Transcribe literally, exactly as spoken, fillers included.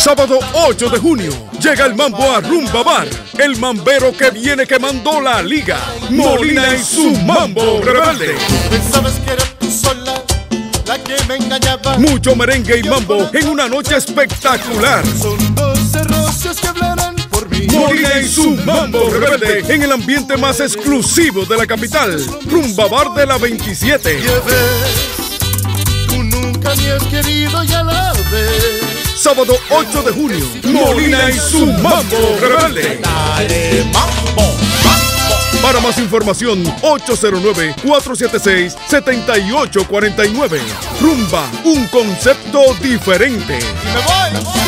Sábado ocho de junio, llega el mambo a Rumba Bar. El mambero que viene quemando la liga. Molina y su mambo rebelde. Pensabas que era tú sola la que me engañaba. Mucho merengue y mambo en una noche espectacular. Son doce rosas que hablarán por mí. Molina y su mambo rebelde en el ambiente más exclusivo de la capital. Rumba Bar de la veintisiete. Ya ves, tú nunca me has querido, ya la ves. Sábado ocho de junio, Molina y su mambo rebelde. Dale, mambo, mambo. Para más información, ocho cero nueve, cuatro siete seis, siete ocho cuatro nueve. Rumba, un concepto diferente. Y me voy.